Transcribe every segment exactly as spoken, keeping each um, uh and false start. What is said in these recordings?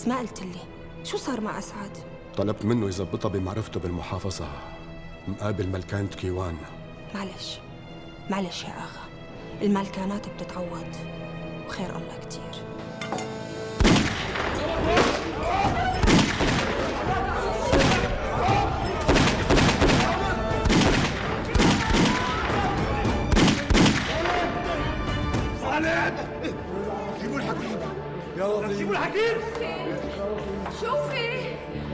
بس ما قلت لي شو صار مع أسعد؟ طلبت منه يزبطها بمعرفته بالمحافظة مقابل ملكانة كيوان. معلش معلش يا آغا، الملكانات بتتعوض وخير الله كتير. جيبوا الحكيم يلا جيبوا الحكيم. شوفي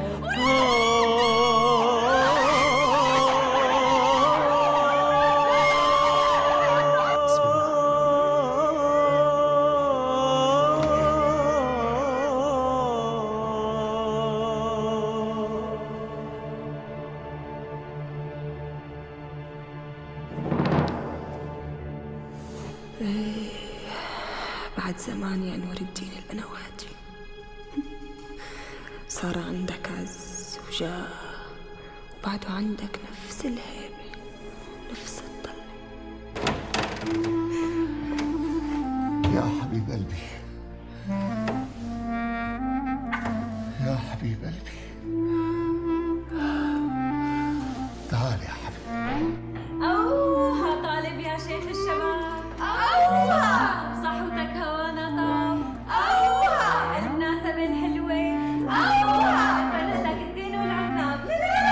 بعد زمان يا نور الدين الأنواتي صار عندك عز وجاه، وبعده عندك نفس الهيبة نفس الطلة. يا حبيب قلبي يا حبيب قلبي، تعال يا حبيبي. أوها طالب يا شيخ الشباب، أوها بصحوتك هوانا طاب، أوها المناسبة الحلوة، أوها فرح لك الدين والعناب.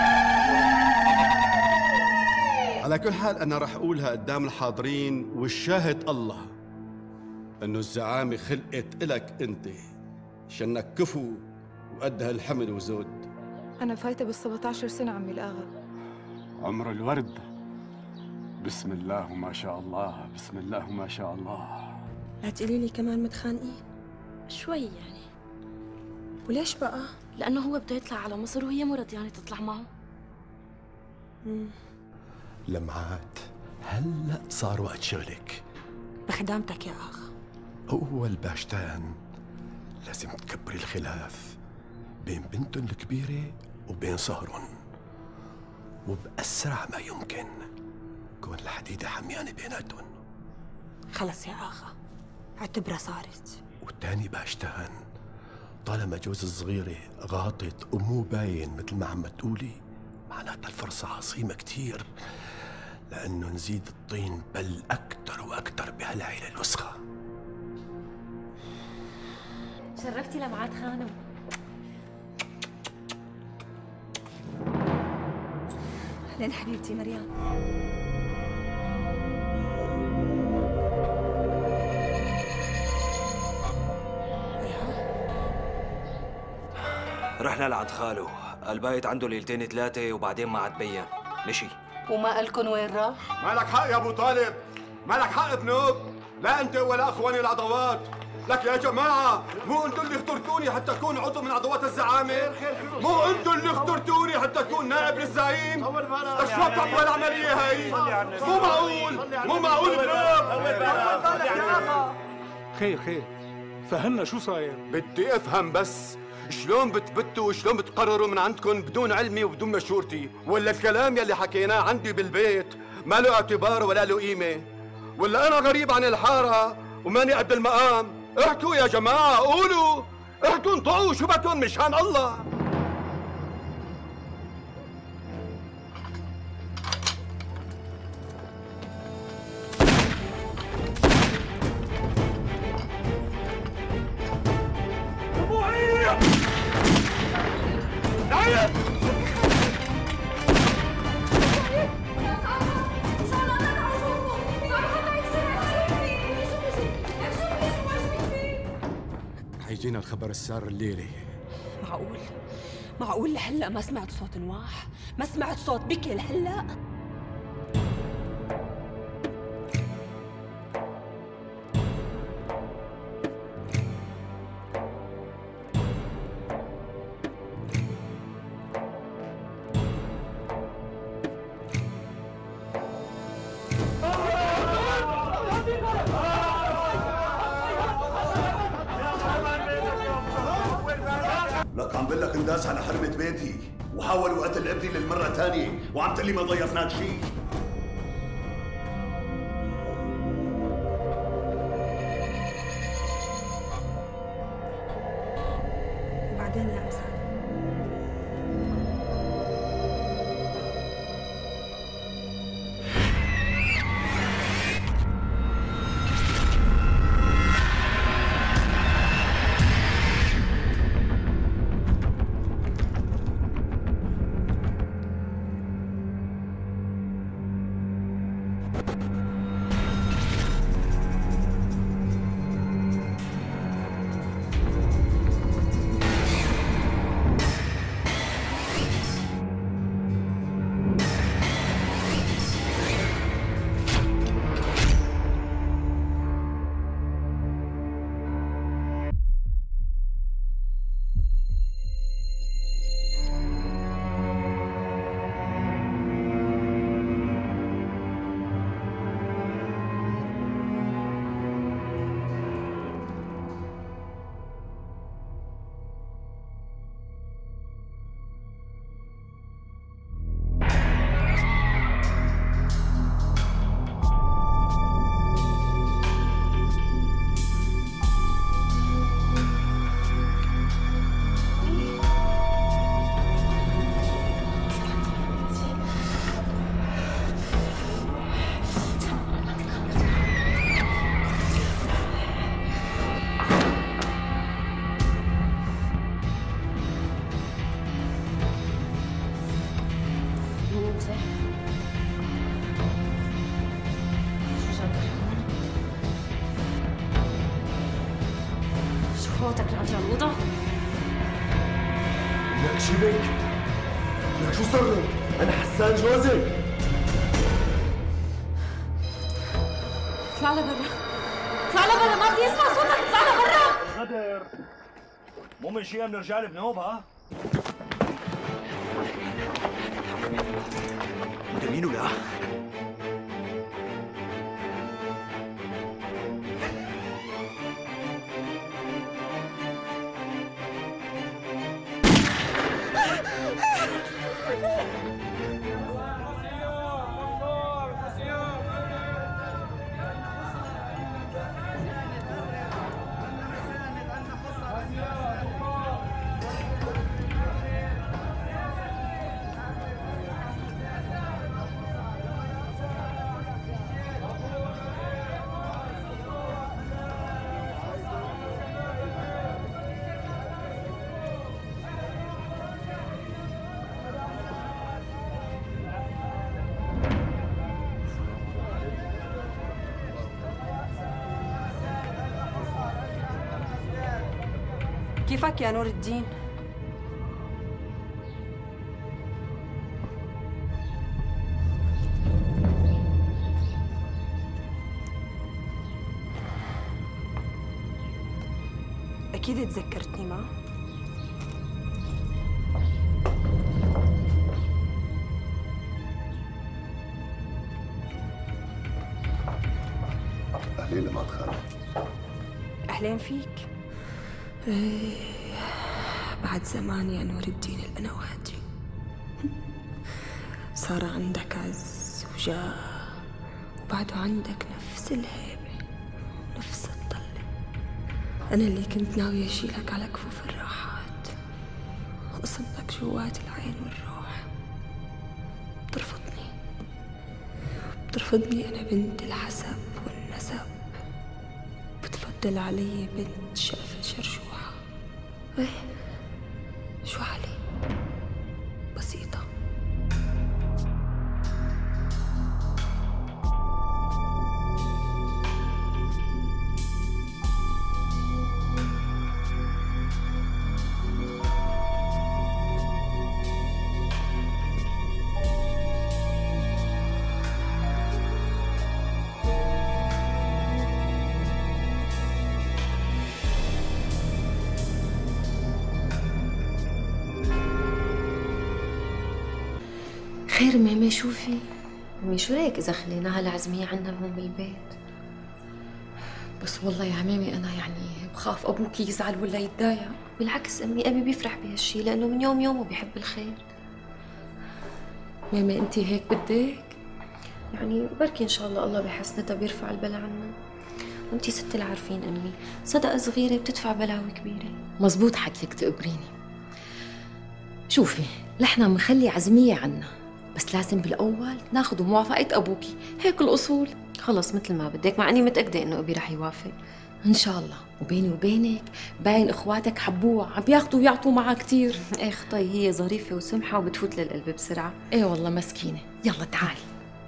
على كل حال أنا رح أقولها قدام الحاضرين والشاهد الله إنه الزعامة خلقت إلك أنت شنك كفو وقد هالحمل وزود. أنا فايتة بالسبعتاشر سنة عمي الآغا. عمر الورد، بسم الله وما شاء الله، بسم الله وما شاء الله. لا تقولي لي كمان متخانقين؟ شوي يعني. وليش بقى؟ لأنه هو بده يطلع على مصر وهي مو رضيانة تطلع معه. مم. لمعات هلأ صار وقت شغلك. بخدامتك يا آغا. أول باشتان لازم تكبري الخلاف بين بنتن الكبيرة وبين صهرن، وبأسرع ما يمكن كون الحديدة حميانة بيناتن. خلص يا آغا، اعتبرها صارت. والتاني باشتان طالما جوز الصغيرة غاطت ومو باين مثل ما عم تقولي، معناتها الفرصة عظيمة كتير لأنه نزيد الطين بل أكتر وأكتر بهالعيلة الوسخة. شرفتي لمعات خانم. أهلين حبيبتي مريم. رحنا لعند خاله، البايت عنده ليلتين ثلاثة وبعدين ما عاد بين، مشي. وما قالكن وين راح؟ مالك حق يا أبو طالب، مالك حق بنوب، لا أنت ولا أخواني العضوات. لك يا جماعة، مو أنتوا اللي اخترتوني حتى أكون عضو من عضوات الزعامة؟ مو أنتوا اللي اخترتوني حتى أكون نائب للزعيم؟ شو بتعملوا العملية هي؟ مو معقول، مو معقول بنوب. خير خير، فهمنا شو صاير؟ بدي أفهم بس، شلون بتبتوا وشلون بتقرروا من عندكم بدون علمي وبدون مشورتي؟ ولا الكلام يلي حكيناه عندي بالبيت ما له اعتبار ولا له قيمة؟ ولا أنا غريب عن الحارة وماني قد المقام؟ احكوا يا جماعة، قولوا، احكوا انطقوا شو بدكم مشان الله. حيجينا الخبر السار الليلة. معقول؟ معقول لهلا ما سمعت صوت نواح؟ ما سمعت صوت بكي لهلا؟ لك عم بقول لك انداس على حرمة بيتي وحاولوا قتل ابني للمرة الثانية وعم تقول لي ما ضيفناك شيء. اخواتك العنجلوطة؟ لك شي بك؟ لك شو صار لك؟ أنا حسان جوزك. اطلع لبرا، اطلع لبرا، ما بدي اسمع صوتك، اطلع لبرا. غدر مو من شيء بنرجع لك بنوب. ها؟ انت مين ولا؟ كيفك يا نور الدين؟ أكيد تذكرتني ما؟ أهلين لمعت خالد. أهلين فيك. ايه بعد زمان يا نور الدين الأنواتي صار عندك عز وجاه، وبعده عندك نفس الهيبة نفس الطلة. أنا اللي كنت ناوية أشيلك على كفوف الراحات وأصبك جوات العين والروح. بترفضني بترفضني أنا بنت الحسب والنسب، بتفضل علي بنت شقفة شرشوحة. ايه شو علي بسيطة. خير ماما شوفي. مامي شو رايك اذا خليناها العزمية عنا هون بالبيت؟ بس والله يا مامي انا يعني بخاف ابوك يزعل ولا يتضايق. بالعكس امي، ابي بيفرح بهالشي لانه من يوم يومه بيحب الخير. مامي انت هيك بدك؟ يعني بركي ان شاء الله الله بحسنتها بيرفع البلا عنا. وانتي ست العارفين امي، صدقة صغيرة بتدفع بلاوي كبيرة. مزبوط حكيك تقبريني. شوفي نحن بنخلي عزمية عنا، بس لازم بالاول ناخذ موافقة ابوكي، هيك الاصول. خلص مثل ما بدك، مع اني متأكدة انه ابي رح يوافق ان شاء الله. وبيني وبينك باين اخواتك حبوها، عم بياخذوا ويعطوا معها كثير. ايه خطي هي ظريفة وسمحة وبتفوت للقلب بسرعة. ايه والله مسكينة. يلا تعالي.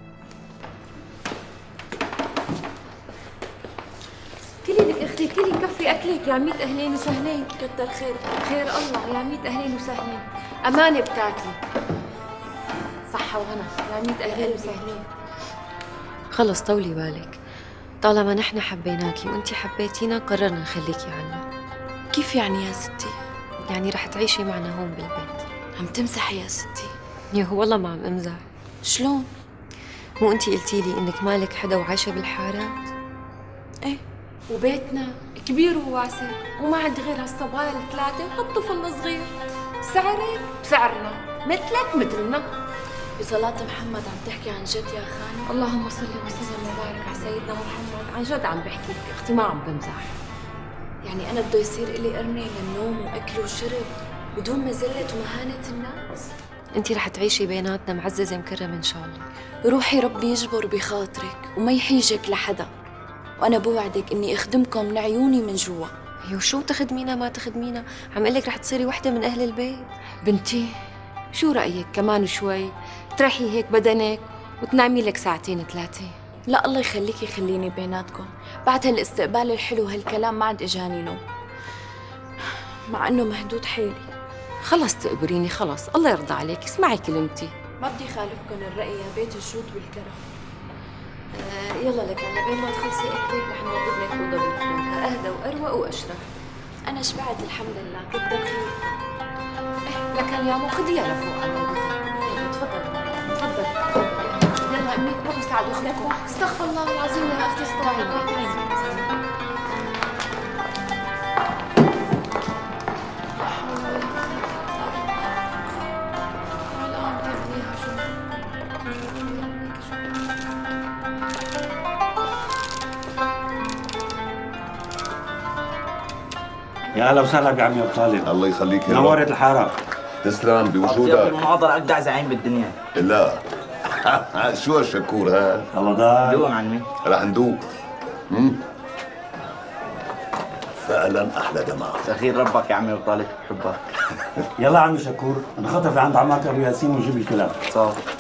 كلي لك اختي، كلي كفي اكلك. يا عميت اهلين وسهلين. كتر خير. خير الله يا عميت اهلين وسهلين. امانة بتاكلي. صحة وهنا. يا عميت اهلين وسهلين. خلص طولي بالك، طالما نحن حبيناكي وانتي حبيتينا قررنا نخليكي عنا. كيف يعني يا ستي؟ يعني رح تعيشي معنا هون بالبيت. عم تمزحي يا ستي؟ يا هو والله ما عم امزح. شلون؟ مو انتي قلتي لي انك مالك حدا وعايشة بالحارات؟ ايه، وبيتنا كبير وواسع وما عندي غير هالصبايا الثلاثة وهالطفل الصغير. سعرك بسعرنا، مثلك مثلنا. بصلاة محمد عم تحكي عن جد يا خاني؟ اللهم صل وسلم وبارك على سيدنا محمد. عن جد عم بحكي لك اختي، ما عم بمزح. يعني انا بده يصير لي قرنة للنوم واكل وشرب بدون مذلة ومهانة الناس؟ انت رح تعيشي بيناتنا معززة مكرمة ان شاء الله. روحي ربي يجبر بخاطرك وما يحيجك لحدا، وانا بوعدك اني اخدمكم من عيوني من جوا. يو شو تخدمينا ما تخدمينا؟ عم قلك رح تصيري وحدة من اهل البيت. بنتي شو رأيك كمان شوي تريحي هيك بدنك وتنامي لك ساعتين ثلاثة؟ لا الله يخليكي خليني بيناتكم، بعد هالاستقبال الحلو هالكلام ما عاد اجاني نوم. مع انه مهدود حيلي. خلص تقبريني، خلص الله يرضى عليك، اسمعي كلمتي. ما بدي خالفكم الرأي يا بيت الجود والكرم. آه يلا لك هلا بين ما تخلصي اكلك رح نوضب لك اوضه بالفندق اهدى واروق واشرف. انا شبعت الحمد لله، كتر خير. ايه لك يا مو خديها لفوق على يلا تفضل تفضل. يلا امي روحوا ساعدوا اختكم. استغفر الله العظيم يا اختي استوعبي. يا اهلا وسهلا بعمي ابو طالب. الله يخليك يا نورت الحاره. تسلم بوجودك. المناظرة اجدع زعيم بالدنيا. لا شو هالشكور ها؟ الله ضايع. دوم عمي. رح ندوق. امم فعلا احلى جماعه. سخير ربك يا عمي ابو طالب، بحبك. يلا عمي شكور، انا خطف عند عمك ابو ياسين ونجيب الكلام. صافي.